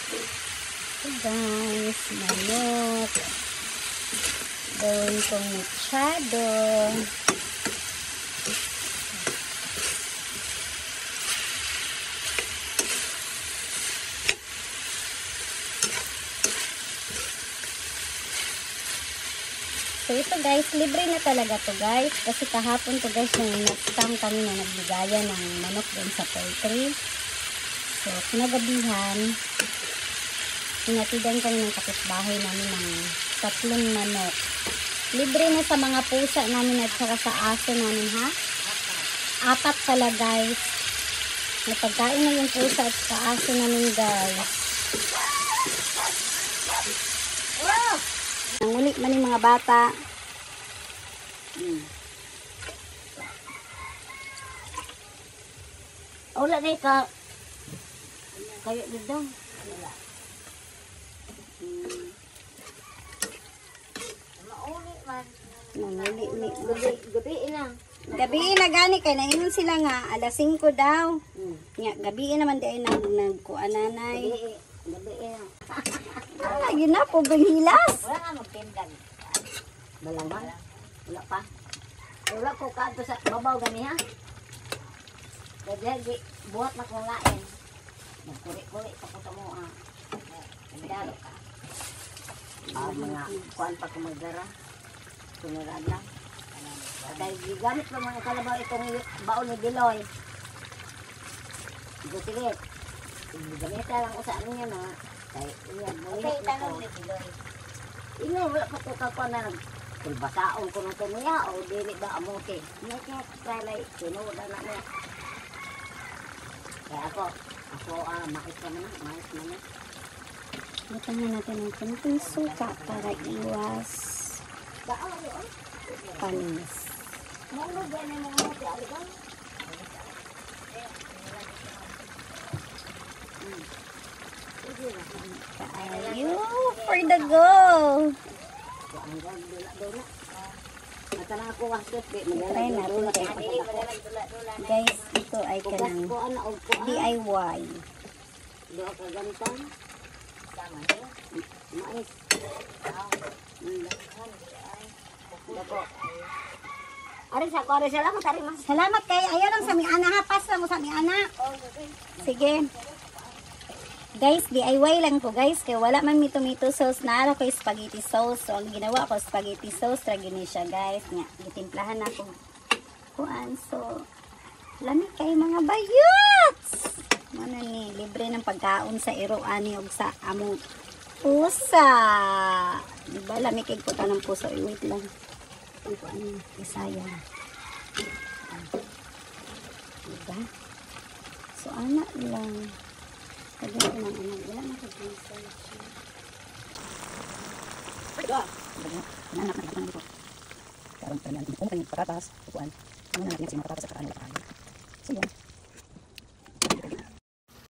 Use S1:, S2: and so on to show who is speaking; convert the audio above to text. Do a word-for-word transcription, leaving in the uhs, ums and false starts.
S1: So guys, manok. Gawin kong mechado. So ito guys, libre na talaga to guys. Kasi kahapon to guys, yung nag-scam kami na nagbigayan ng manok doon sa poultry. So kinagabihan, pinatidan kami ng kapitbahay namin ng tatlong manok. Libre na sa mga pusa namin at saka sa aso namin ha. Apat pala guys. May pagkain na yung pusa at sa aso namin guys. Nangulit man yung mga bata. Hmm. Wala na ka. Kayo dito. Wala. Hmm. Maulit man. Nangulit ni. Gabi, gabi na. Gabi na gani kay naingon sila nga alas singko daw. Hmm. Nga gabi naman di ay nag nagkuan nanay. Gabi. Gabi na. Ah, yun na po, hilas. Wala nga magtindan. Balaman? Wala pa. Wala ko kato sa babaw gani ha. Kaya buhat na kong lain. Magkuri-kuri pa ko sa mo ha. Nagdaro ka. Ah, mga kuan pa kumagdara. Sunurad lang. Dahil gigamit pa mga kalabaw itong baon ni Diloy. Ito tigit. Gigamit lang ko sa ano niya na. Kaya iyan, maliit na ko. Ino, wala pa ko kakuan na nagbasaon ko nito niya o dili ba amote. Hindi kaya kalay, sinuda na niya. Kaya ako, ako ah, makit ka na, makit na niya. Lutangan natin ng kunting suka para iwas panis. Maulo gani mo mo ti aligan. Kayo for the go. Try natin guys, ito ay kanang D I Y. Salamat kay ayaw lang sa mi ana ha, pas lang mo sa mi ana. Sige. Guys, D I Y lang ko guys. Kaya wala man may tomato sauce. Naara ko spaghetti sauce. So, ang ginawa ko, spaghetti sauce. Tragini siya guys. Nga, gitimplahan na akong kuan. So, lamig kayo mga bayots! Ano ni, libre ng pagkaon sa iroani o sa among pusa. Diba, lamig kayo puta ng pusa. Ay, wait lang. Ang kuan yung isaya. Diba? So, anak lang. Kaya ko ng anak, wala na kag-research. Wala! Wala na kag-research dito. Karang kanyang kung kanyang patatas, tukuan. Ano na natin yung mga patatas at karang patatas. So yan.